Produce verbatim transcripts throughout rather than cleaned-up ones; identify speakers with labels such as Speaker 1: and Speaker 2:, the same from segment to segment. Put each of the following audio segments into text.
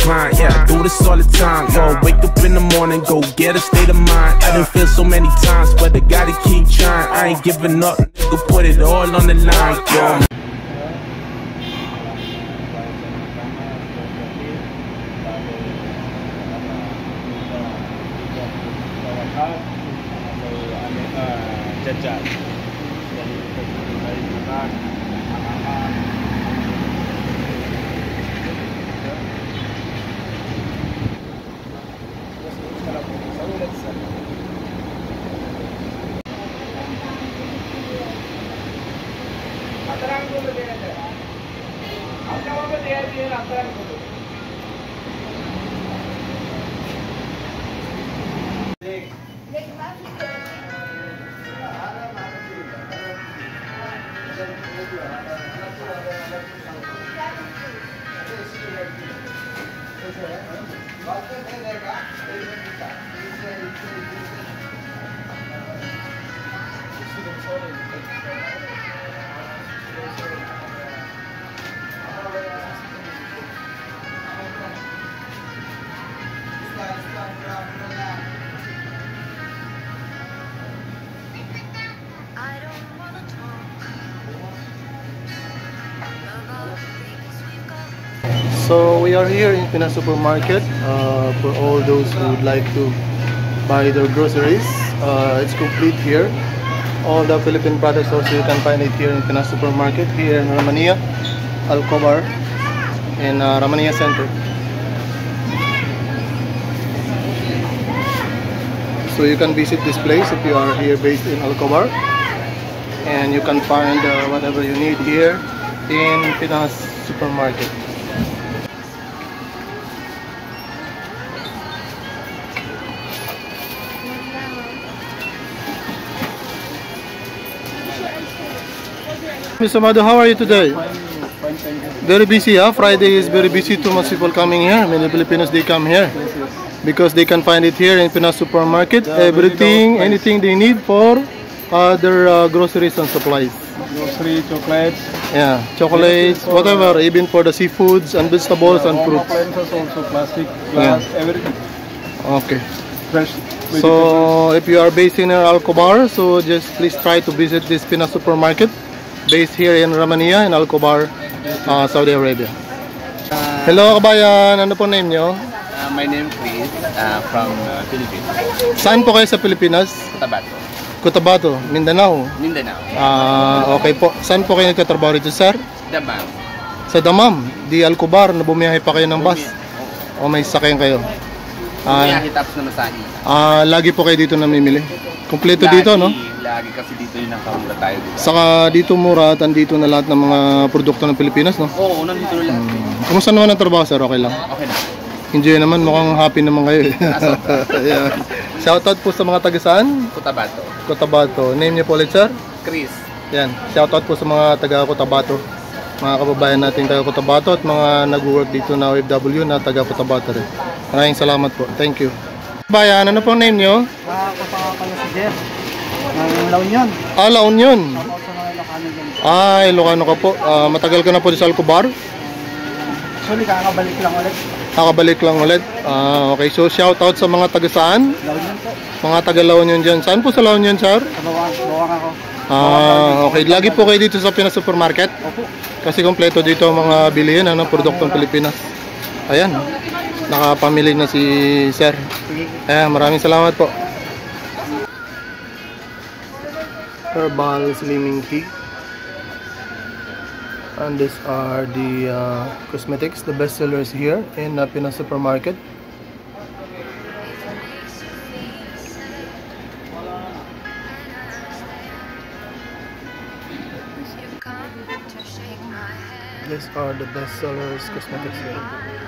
Speaker 1: grind. Yeah, I do this all the time. Yo, wake up in the morning, go get a state of mind. I done feel so many times, but I gotta keep trying. I ain't giving up, nigga, put it all on the line, yo.
Speaker 2: So we are here in Pinas Supermarket uh, for all those who would like to buy their groceries. Uh, it's complete here. All the Philippine products also you can find it here in Pinas Supermarket here in Ramania, Alcobar, in uh, Ramania Center. So you can visit this place if you are here based in Alcobar, and you can find uh, whatever you need here in Pinas Supermarket. Mister Mado, how are you today? Very busy, huh? Friday is very busy. Too much people coming here. Many Filipinos, they come here because they can find it here in Pinas Supermarket. Everything, anything they need for uh, their uh, groceries and supplies.
Speaker 3: Grocery, chocolates.
Speaker 2: Yeah, chocolates, whatever. Even for the seafoods and vegetables and fruits.
Speaker 3: Appliances also, plastic, glass,
Speaker 2: Yeah.
Speaker 3: everything.
Speaker 2: Okay.
Speaker 3: Fresh.
Speaker 2: So if you are based in Alcobar, so just please try to visit this Pinas Supermarket based here in Ramania in Alcobar, uh, Saudi Arabia.
Speaker 4: Uh,
Speaker 2: Hello kabayan, ano po name nyo?
Speaker 4: uh, my name is Chris, uh, from uh, Philippines.
Speaker 2: Saan po kayo sa Pilipinas?
Speaker 4: Cotabato,
Speaker 2: Cotabato, Mindanao.
Speaker 4: Mindanao.
Speaker 2: Ah, okay po. Saan po kayo nagtatrabaho rito, sir?
Speaker 4: Damam.
Speaker 2: Sa Damam, di Alcobar, na bumiyahe pa kayo ng bus? O may sakyan kayo? Ah,
Speaker 4: Bumiyahe tapos na masahe.
Speaker 2: ah, lagi po kayo dito namimili? Kompleto
Speaker 4: Lagi,
Speaker 2: dito, no?
Speaker 4: Lagi kasi dito yung nakamura tayo dito.
Speaker 2: Saka dito mura at andito na lahat ng mga produkto ng Pilipinas, no?
Speaker 4: Oo, nandito na lahat.
Speaker 2: Hmm. Kumusta naman ang trabaho, sir? Okay lang?
Speaker 4: Okay na.
Speaker 2: Enjoy naman, mukhang happy naman kayo. Yeah. Shoutout po sa mga taga saan?
Speaker 4: Cotabato.
Speaker 2: Cotabato. Name niyo po ulit, sir?
Speaker 4: Chris.
Speaker 2: Yan. Shoutout po sa mga taga Cotabato. Mga kababayan natin taga Cotabato at mga nag-work dito na O F W na taga Cotabato rin. Maraming salamat po. Thank you. Bayan, ano pong name niyo?
Speaker 3: Ah, ako pa pala si Jeff. Ng La Union.
Speaker 2: Ah, La Union.
Speaker 3: Ako sa mga Ilocano dyan.
Speaker 2: Ah, Ilocano ka po. Ah, matagal ka na po sa Alcobar?
Speaker 3: Actually, kakabalik lang ulit.
Speaker 2: Nakabalik lang ulit. Ah, okay. So, shoutout sa mga taga saan?
Speaker 3: La Union po.
Speaker 2: Mga taga La Union dyan. Saan po sa La Union, sir?
Speaker 3: Sa bawang, bawang ako.
Speaker 2: Ah, okay. Lagi po kayo dito sa Pinas Supermarket?
Speaker 3: Opo.
Speaker 2: Kasi kompleto dito ang mga bilihin, ano, produktong Pilipinas. Ayan. Nakapamili na si sir. Ayan, maraming salamat po. Herbal Slimming Tea. And these are the uh, cosmetics, the best sellers here in uh, Pinas Supermarket. These are the best sellers cosmetics here.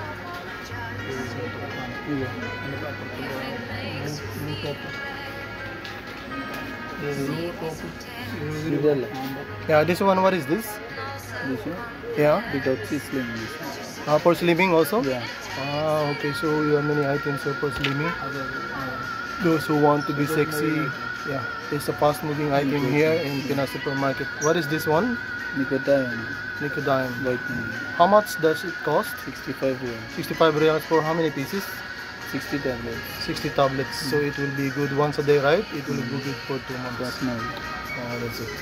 Speaker 2: Yeah, this one, what is this?
Speaker 3: This one?
Speaker 2: Yeah.
Speaker 3: Without slim.
Speaker 2: Uh, for slimming also?
Speaker 3: Yeah.
Speaker 2: Ah, okay. So you have many items here for slimming. Those who want to be sexy, yeah. There's a fast-moving item here in Pinas Supermarket. What is this one?
Speaker 3: Nicodime.
Speaker 2: Nicodime.
Speaker 3: Vitamin.
Speaker 2: How much does it cost?
Speaker 3: sixty-five real.
Speaker 2: sixty-five reals for how many pieces?
Speaker 3: sixty tablets.
Speaker 2: sixty tablets. So it will be good once a day, right? It will be good for two months.
Speaker 3: That's nice.
Speaker 2: Oh, that's it.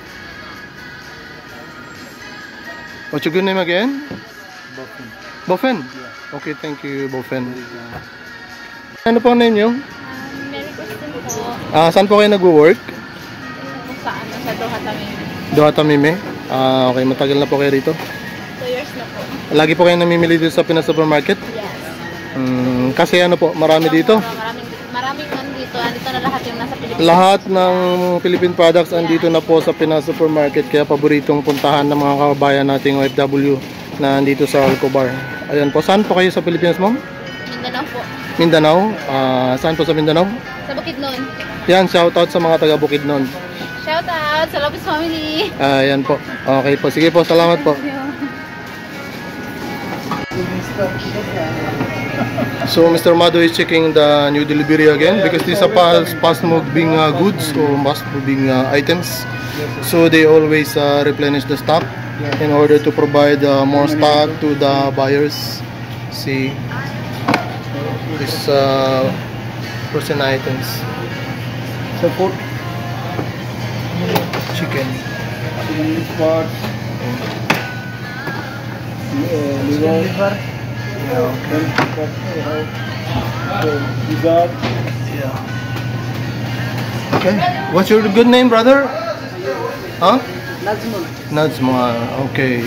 Speaker 2: What's your good name again?
Speaker 3: Buffin.
Speaker 2: Bofen?
Speaker 3: Yeah.
Speaker 2: Okay, thank you, Bofen. Ano po ang name nyo?
Speaker 5: Um, Mary Kristen po.
Speaker 2: Ah, saan po kayo nag-work?
Speaker 5: Kung saan, sa Doha Tamimi.
Speaker 2: Doha Tamime? Ah, okay, matagal na po kayo rito.
Speaker 5: Two years na po.
Speaker 2: Lagi po kayo namimili dito sa Pinas Supermarket?
Speaker 5: Yes.
Speaker 2: Hmm, kasi ano po, marami dito.
Speaker 5: Maraming, maraming nandito. Andito na lahat yung nasa Pilipinas.
Speaker 2: Lahat ng Philippine products andito na po sa Pinas Supermarket, kaya paboritong puntahan ng mga kababayan nating O F W na andito sa Alcobar. Ayan po, saan po kayo sa Pilipinas, ma'am?
Speaker 5: Mindanao po.
Speaker 2: Mindanao? Ah, saan po sa Mindanao?
Speaker 5: Sa Bukidnon.
Speaker 2: Yan, shoutout sa mga taga Bukidnon.
Speaker 5: Shout out sa Lopez family.
Speaker 2: Ayan po. Okay po, sige po, salamat po. So Mister Mado is checking the new delivery again because these are fast, fast moving uh, goods or fast moving uh, items. So they always uh, replenish the stock in order to provide uh, more stock to the buyers. See this uh, frozen items.
Speaker 3: So put
Speaker 2: Chicken.
Speaker 3: chicken spot, liver,
Speaker 2: Yeah, okay.
Speaker 3: dessert.
Speaker 2: Yeah. Okay. What's your good name, brother? Huh?
Speaker 3: Nazmul.
Speaker 2: Najma. Okay.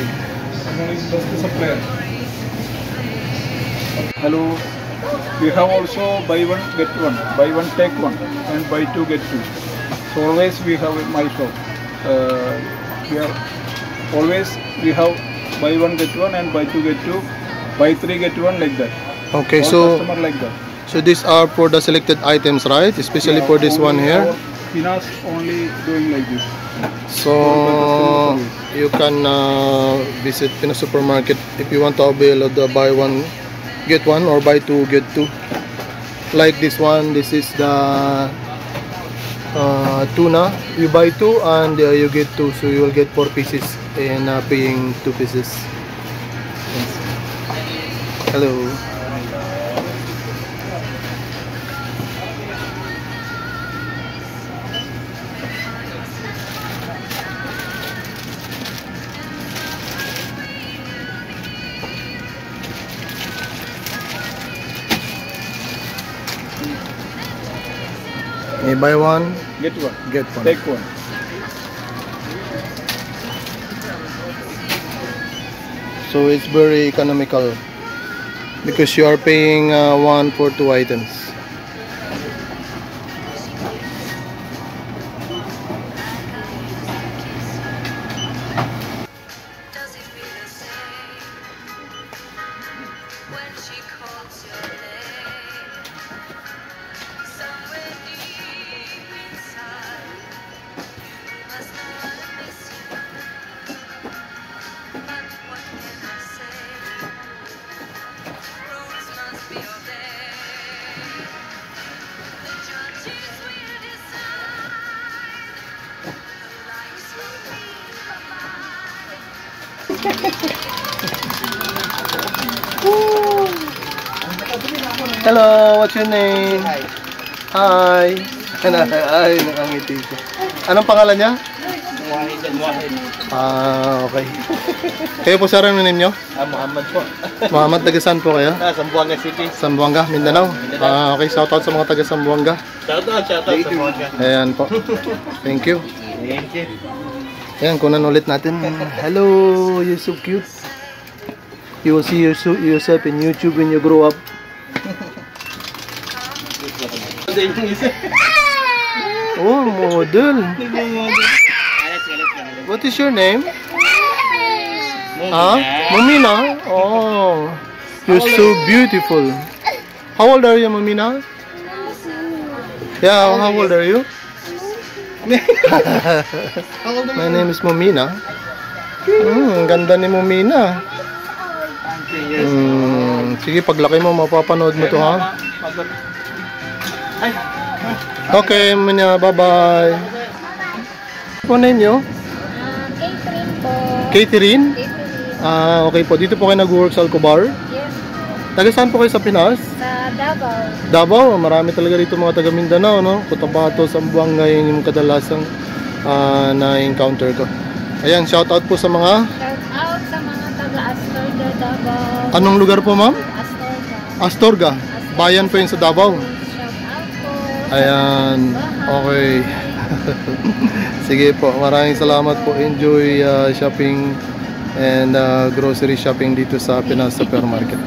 Speaker 6: Hello. We have also buy one get one, buy one take one, and buy two get two. So always we have in my shop. Uh, we are always we have buy one get one and buy two get two, buy three get one like that.
Speaker 2: Okay,
Speaker 6: All
Speaker 2: so
Speaker 6: customer like that.
Speaker 2: so these are for the selected items, right? Especially for this one here.
Speaker 6: Pinas only doing like this.
Speaker 2: So you can uh, visit Pinas Supermarket if you want to avail of the buy one get one or buy two get two. Like this one, this is the uh, tuna. You buy two and uh, you get two, so you will get four pieces and uh, paying two pieces. Yes. Hello. You buy one,
Speaker 6: Get one,
Speaker 2: get one.
Speaker 6: take one.
Speaker 2: So it's very economical because you are paying uh, one for two items.
Speaker 7: Does it feel the same when she calls your name? Somewhere deep inside, you must know I miss you. But what can I say? Rules must be obeyed. The judges will decide the likes will be provided.
Speaker 2: Hello, what's your name? Hi. Hi, nakangiti siya. Anong pangalan niya? Ah, okay. Kayo po, sir, ano name nyo?
Speaker 3: Ah, Muhammad po.
Speaker 2: Muhammad, taga saan po kayo?
Speaker 3: Ah, Zamboanga City.
Speaker 2: Zamboanga, Mindanao. Ah, okay, shout out sa mga taga Zamboanga.
Speaker 3: Shout out, shout out sa mga.
Speaker 2: Ayan po. Thank you.
Speaker 3: Thank you.
Speaker 2: Ayan, kunan ulit natin. Hello, you're so cute. You will see yourself yourself in YouTube when you grow up. Oh, model. What is your name? Huh? Momina? Oh, you're so beautiful. How old are you, Momina? Yeah, how old are you? My name is Momina. Hmm, ganda ni Momina. Hmm, sige, paglaki mo, mapapanood mo to, ha? Okay, Momina, bye-bye. Ano name nyo?
Speaker 5: Um, Catherine po.
Speaker 2: Catherine?
Speaker 5: Catering.
Speaker 2: Ah, okay po. Dito po kayo nag-work sa Alcobar?
Speaker 5: Yes.
Speaker 2: Taga saan po kayo sa Pinas?
Speaker 5: Sa Davao.
Speaker 2: Davao, marami talaga rito mga taga Mindanao, no? Cotabato, Zamboanga, yun yung kadalasang ah, na-encounter ko. Ayan, shout out po sa mga...
Speaker 5: Shout out sa mga taga Astorga, Davao.
Speaker 2: Anong lugar po, ma'am?
Speaker 5: Astorga.
Speaker 2: Astorga. Bayan po yun sa Davao.
Speaker 5: Shout out po.
Speaker 2: Ayan, okay. Sige po, maraming salamat po. Enjoy uh, shopping and uh, grocery shopping dito sa Pinas Supermarket.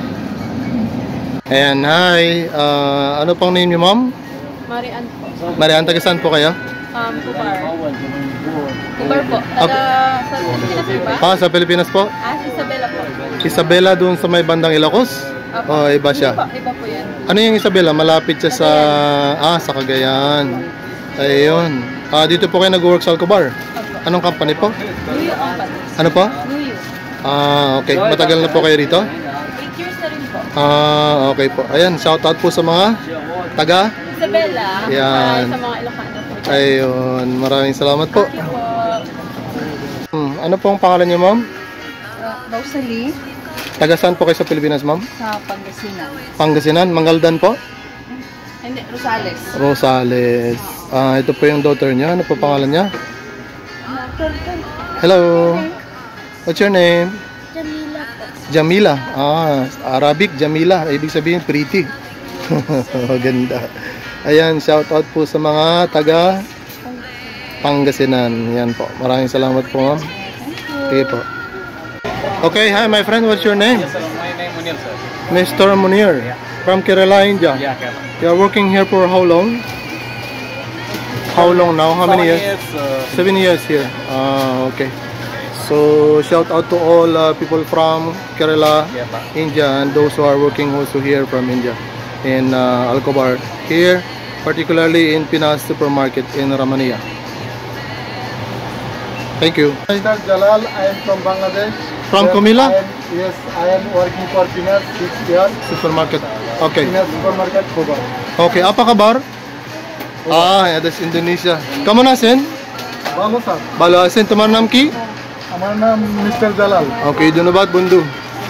Speaker 2: Ayan, hi. Uh, ano pang name niyo, ma'am?
Speaker 5: Marian po.
Speaker 2: Marian, taga saan po kayo?
Speaker 5: Um, Kubar. Kubar po. Taga sa Pilipinas ba?
Speaker 2: Ah, sa Pilipinas po?
Speaker 5: Ah, Isabela po.
Speaker 2: Isabela doon sa may bandang Ilocos? O,
Speaker 5: Apo.
Speaker 2: iba siya?
Speaker 5: Iba, iba po yan.
Speaker 2: Ano yung Isabela? Malapit siya sa... Ah, sa Cagayan. Ayun. Ah, dito po kayo nag-work sa Alcobar? Anong company po?
Speaker 5: Nuyo Company.
Speaker 2: Ano po?
Speaker 5: Nuyo.
Speaker 2: Ah, okay. Matagal na po kayo rito?
Speaker 5: eight years na rin po.
Speaker 2: Ah, okay po. Ayan, shout out po sa mga taga.
Speaker 5: Isabela.
Speaker 2: Yan.
Speaker 5: Sa mga Ilocano po.
Speaker 2: Ayun, maraming salamat po.
Speaker 5: Thank you po.
Speaker 2: Hmm, ano po ang pangalan niyo, ma'am?
Speaker 5: Rosalie.
Speaker 2: Taga saan po kayo sa Pilipinas, ma'am?
Speaker 5: Sa Pangasinan.
Speaker 2: Pangasinan, Mangaldan po?
Speaker 5: Hindi, Rosales.
Speaker 2: Rosales. Ah, ito po yung daughter niya. Ano po pangalan niya? Hello. What's your name?
Speaker 5: Jamila po.
Speaker 2: Jamila. Ah, Arabic Jamila. Ibig sabihin pretty. Maganda. Ayan, shout out po sa mga taga Pangasinan. Yan po. Maraming salamat po, ma'am. Sige po. Okay, hi my friend. What's your name?
Speaker 4: Yes, sir. My name Munir, sir.
Speaker 2: Mister Munir. From Kerala, India.
Speaker 4: Yeah, Kerala.
Speaker 2: You are working here for how long? How long now? How many years?
Speaker 4: uh,
Speaker 2: Seven years here. Ah, okay. So shout out to all uh, people from Kerala,
Speaker 4: Yeah, pa.
Speaker 2: India, and those who are working also here from India in uh, Alcobar. Here, particularly in Pinas Supermarket in Ramania. Thank you.
Speaker 3: Mister Jalal, I am from Bangladesh.
Speaker 2: From
Speaker 3: Yes,
Speaker 2: Kumila?
Speaker 3: I am, yes, I am working for Pinas six years.
Speaker 2: Supermarket. Okay.
Speaker 3: Pinas Supermarket, Kubar.
Speaker 2: Okay. Apa kabar? Ah, yeah, that's Indonesia. Kamu nasin?
Speaker 3: Vamos, sir.
Speaker 2: Balo asin তোমার নাম কি?
Speaker 3: আমার নাম মিস্টার জালাল।
Speaker 2: Okay, ধন্যবাদ বন্ধু.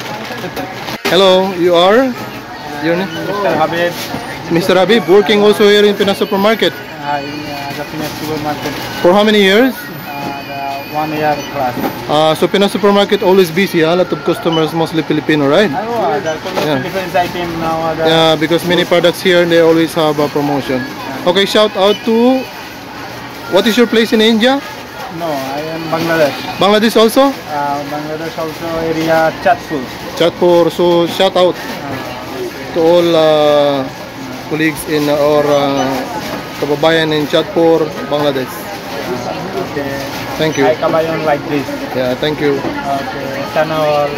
Speaker 2: Hello, you are? Your name?
Speaker 3: Mister Habib,
Speaker 2: Mister Habib, working also here in Pinas Supermarket.
Speaker 3: uh, in uh, the Pinas Supermarket,
Speaker 2: For how many years?
Speaker 3: uh, the one year class.
Speaker 2: Uh, so Pinas Supermarket always busy, a lot of customers, mostly Filipino, right?
Speaker 3: I know, the
Speaker 2: Yeah.
Speaker 3: different item now. The,
Speaker 2: Yeah, because many products here, they always have a promotion. Okay, shout out to, what is your place in India?
Speaker 3: No, I am Bangladesh.
Speaker 2: Bangladesh also?
Speaker 3: Uh, Bangladesh also area Chatpur.
Speaker 2: Chatpur, so shout out to all uh, colleagues in or uh, kababayan in Chatpur, Bangladesh.
Speaker 3: Okay.
Speaker 2: Thank you.
Speaker 3: I kabayon like this.
Speaker 2: Yeah, thank you.
Speaker 3: Okay. Sana all.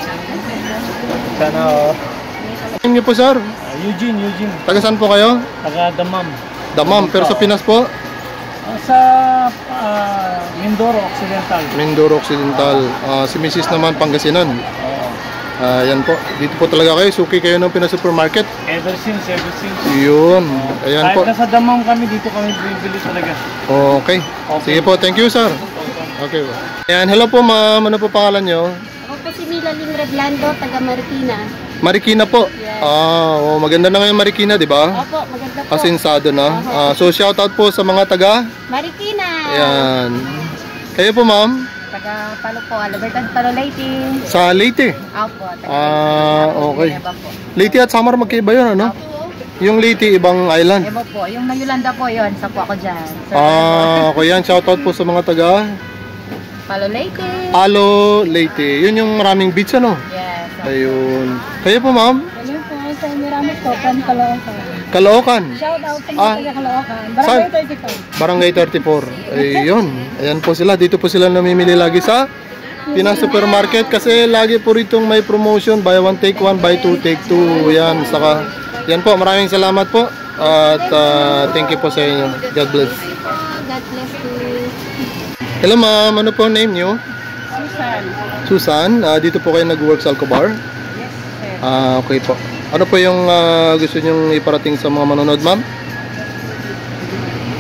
Speaker 3: Sana all.
Speaker 2: Name niyo po, sir?
Speaker 3: Uh, Eugene, Eugene.
Speaker 2: Taga saan po kayo?
Speaker 3: Taga Damam.
Speaker 2: Damam, pero sa Pinas po?
Speaker 3: Uh, sa uh, Mindoro Occidental.
Speaker 2: Mindoro Occidental. Ah, si Missus naman Pangasinan. Ah, yan po. Dito po talaga kayo. Suki kayo ng Pinas Supermarket.
Speaker 3: Ever since, ever since.
Speaker 2: Yun. Ayan
Speaker 3: Kahit
Speaker 2: po.
Speaker 3: nasa Damam kami, dito kami bibili talaga.
Speaker 2: Okay. Sige po. Thank you, sir. Okay po. Ayan. Hello po, ma'am. Ano po pangalan nyo?
Speaker 5: Ako po si Mila Ling Reglando, taga Marikina.
Speaker 2: Marikina po.
Speaker 5: Yes.
Speaker 2: Ah, oh, maganda na ngayon Marikina, di ba?
Speaker 5: Opo, maganda po.
Speaker 2: Asinsado na. Ah, so shout out po sa mga taga.
Speaker 5: Marikina.
Speaker 2: Ayan. Kayo po, ma'am?
Speaker 5: Taga Palo po, Libertad Palo Leyte.
Speaker 2: Sa Leyte.
Speaker 5: Opo, taga
Speaker 2: Ah,
Speaker 5: Leyte.
Speaker 2: okay.
Speaker 5: Eba po.
Speaker 2: Leyte at Samar magkaiba yun, ano?
Speaker 5: Opo.
Speaker 2: Yung Leyte, ibang island.
Speaker 5: Eba po, yung Mayulanda po yun, sa po ako dyan. So,
Speaker 2: Ah, okay yan. Shout out po sa mga taga
Speaker 5: Palo Leyte.
Speaker 2: Alo Leyte. Yun yung maraming beach, ano?
Speaker 5: Yes.
Speaker 2: Ayun. Kayo po, ma'am?
Speaker 5: Ayun po, sa Miramis po, from Caloocan.
Speaker 2: Caloocan.
Speaker 5: Shout out sa mga
Speaker 2: Ah.
Speaker 5: taga Caloocan.
Speaker 2: Saan?
Speaker 5: Barangay thirty-five.
Speaker 2: Barangay thirty-four. Ayun. Ayan po sila. Dito po sila namimili lagi sa Pinas Supermarket kasi lagi po ritong may promotion. Buy one, take one, buy two, take two. Yan. Saka, yan po. Maraming salamat po. At uh, thank you po sa inyo. God bless.
Speaker 5: God bless you.
Speaker 2: Hello, ma'am. Ano po ang name nyo?
Speaker 5: Susan.
Speaker 2: Susan. Ah, dito po kayo nag-work sa Alcobar?
Speaker 5: Yes, sir.
Speaker 2: Ah, okay po. Ano po yung ah, gusto nyong iparating sa mga manonood, ma'am?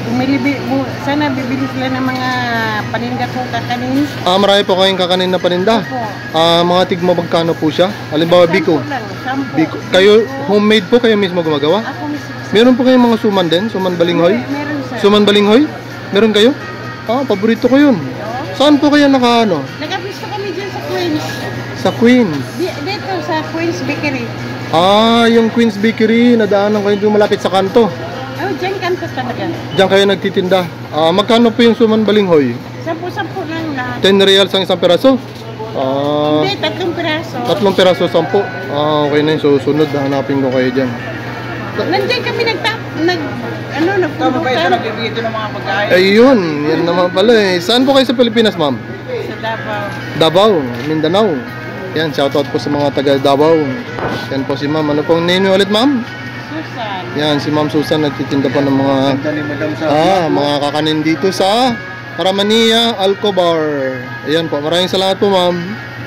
Speaker 5: Bumili, bu, sana bibili sila ng mga paninda kong kakanin.
Speaker 2: Ah, marami po kayong kakanin na paninda.
Speaker 5: Opo.
Speaker 2: Ah, mga tigma magkano po siya? Halimbawa, Biko.
Speaker 5: Sampo lang, sampo.
Speaker 2: Biko. Kayo, homemade po kayo mismo gumagawa?
Speaker 5: Ako mismo.
Speaker 2: Meron po kayong mga suman din? Suman balinghoy?
Speaker 5: Mer- Meron sir.
Speaker 2: Suman balinghoy? Meron kayo? Ah, paborito ko yun. Saan po kayo naka ano?
Speaker 5: Nakapisto kami dyan sa Queens.
Speaker 2: Sa Queens.
Speaker 5: Di, dito sa Queens Bakery.
Speaker 2: Ah, yung Queens Bakery, nadaanan kayo doon malapit sa kanto.
Speaker 5: Oh, dyan kanto talaga.
Speaker 2: Diyan kayo nagtitinda. Ah, magkano po yung suman balinghoy?
Speaker 5: Sampu-sampu lang lahat.
Speaker 2: ten reals ang isang peraso? Ah,
Speaker 5: Hindi, tatlong piraso.
Speaker 2: tatlong peraso, sampu. Ah, okay na yun. So, sunod, hanapin ko kayo dyan.
Speaker 5: Nandiyan kami nagtap, nag, ano, nagpundukan
Speaker 3: nagbibigay ito ng mga pagkain.
Speaker 2: Ayun, yan naman pala eh. Saan po kayo sa Pilipinas, ma'am?
Speaker 5: sa Davao.
Speaker 2: Davao, Mindanao. Yan, shoutout po sa mga taga Davao. Yan po si ma'am. Ano pong name niyo ulit, ma'am?
Speaker 5: Susan.
Speaker 2: Yan, si ma'am Susan nagtitinda po ng mga
Speaker 3: Ganda ni Madam sa
Speaker 2: ah, mga kakanin dito sa Paramania, Alcobar. Ayan po, maraming salamat po, ma'am.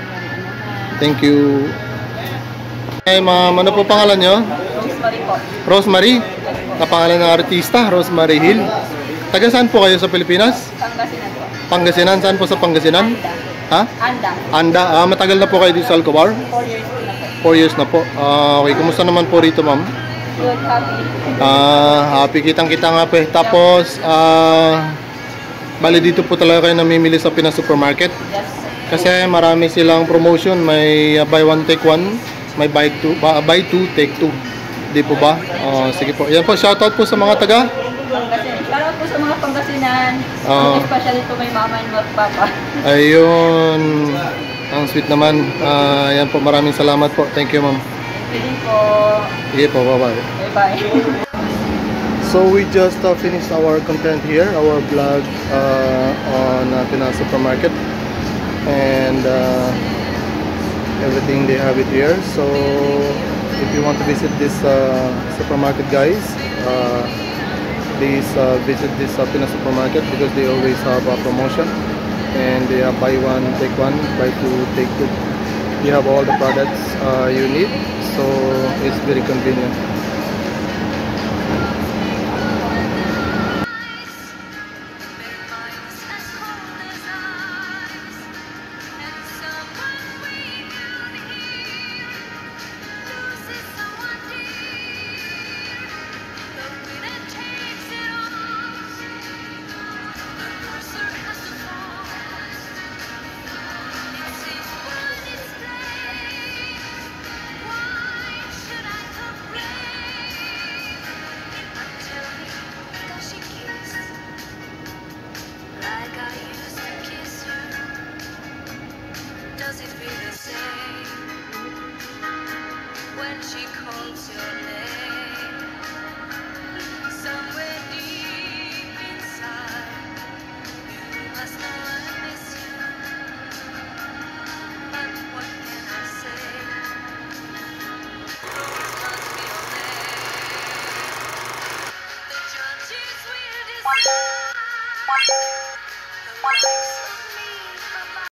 Speaker 2: Thank you. Hey, ma'am, ano po pangalan niyo?
Speaker 5: Rosemary po.
Speaker 2: Rosemary? Kapangalan ng artista, Rosemary Hill. Taga saan po kayo sa Pilipinas?
Speaker 5: Pangasinan po.
Speaker 2: Pangasinan? Saan po sa Pangasinan? Ha?
Speaker 5: Anda.
Speaker 2: Anda. Ah, matagal na po kayo dito sa Alcobar?
Speaker 5: four years po na po.
Speaker 2: four years na po. Ah, okay, kumusta naman po rito, ma'am?
Speaker 5: Good, happy.
Speaker 2: Ah, happy kitang-kita nga po eh. Tapos, ah, bali dito po talaga kayo namimili sa Pinas Supermarket.
Speaker 5: Yes.
Speaker 2: Kasi marami silang promotion. May uh, buy one, take one. May buy two, uh, buy two, take two. Di po ba? Ah, sige po. Yan po, shoutout po sa mga taga.
Speaker 5: Pangasinan. Shoutout po sa mga Pangasinan.
Speaker 2: Ah.
Speaker 5: Especially to my mama and my papa.
Speaker 2: Ayun. Ang sweet naman. Ah, yan po, maraming salamat po. Thank you, ma'am.
Speaker 5: Thank you po.
Speaker 2: Sige po, bye-bye.
Speaker 5: Bye-bye.
Speaker 2: So we just uh, finished our content here, our vlog uh, on uh, Pinas Supermarket, and uh, everything they have it here. So if you want to visit this uh, supermarket, guys, uh, please uh, visit this uh, Pinas Supermarket because they always have a promotion, and they have buy one take one, buy two take two. You have all the products uh, you need, so it's very convenient.